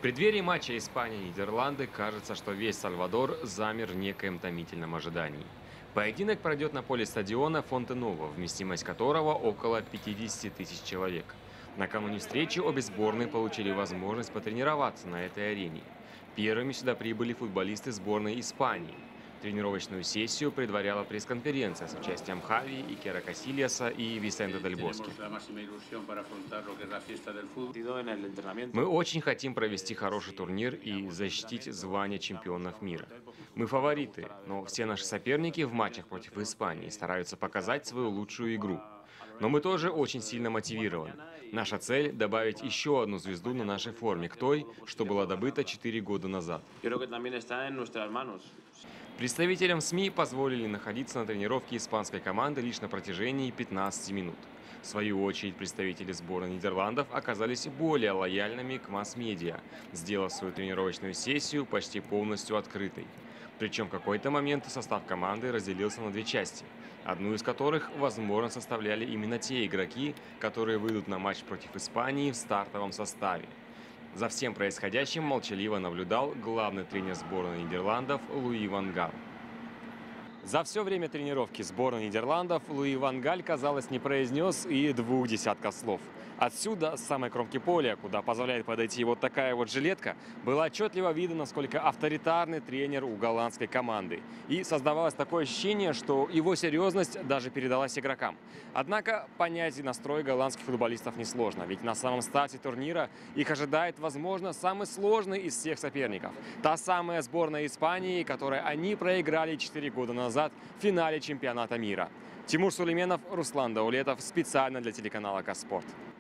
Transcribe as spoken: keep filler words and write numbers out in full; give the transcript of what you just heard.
преддверии матча Испания-Нидерланды кажется, что весь Сальвадор замер в некоем томительном ожидании. Поединок пройдет на поле стадиона Фонте-Ново, вместимость которого около пятидесяти тысяч человек. Накануне встречи обе сборные получили возможность потренироваться на этой арене. Первыми сюда прибыли футболисты сборной Испании. Тренировочную сессию предваряла пресс-конференция с участием Хави, Икера Касильяса и Висенте Дель Боске. Мы очень хотим провести хороший турнир и защитить звание чемпионов мира. Мы фавориты, но все наши соперники в матчах против Испании стараются показать свою лучшую игру. Но мы тоже очень сильно мотивированы. Наша цель – добавить еще одну звезду на нашей форме к той, что была добыта четыре года назад. Представителям СМИ позволили находиться на тренировке испанской команды лишь на протяжении пятнадцати минут. В свою очередь, представители сборной Нидерландов оказались более лояльными к масс-медиа, сделав свою тренировочную сессию почти полностью открытой. Причем в какой-то момент состав команды разделился на две части, одну из которых, возможно, составляли именно те игроки, которые выйдут на матч против Испании в стартовом составе. За всем происходящим молчаливо наблюдал главный тренер сборной Нидерландов Луи ван Гал. За все время тренировки сборной Нидерландов Луи ван Галь, казалось, не произнес и двух десятков слов. Отсюда, с самой кромки поля, куда позволяет подойти вот такая вот жилетка, было отчетливо видно, насколько авторитарный тренер у голландской команды. И создавалось такое ощущение, что его серьезность даже передалась игрокам. Однако понять и настрой голландских футболистов несложно, ведь на самом старте турнира их ожидает, возможно, самый сложный из всех соперников. Та самая сборная Испании, которой они проиграли четыре года назад в финале чемпионата мира. Тимур Сулейменов, Руслан Даулетов, специально для телеканала Казспорт.